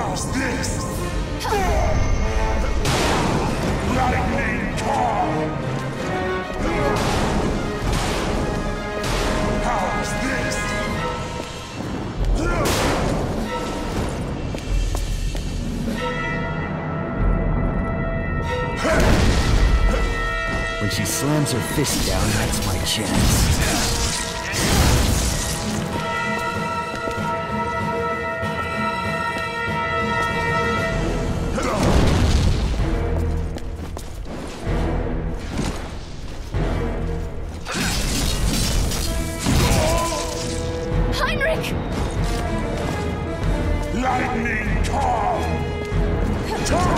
How's this? Lightning Kong! How's this? When she slams her fist down, that's my chance. Lightning Kong! Turn!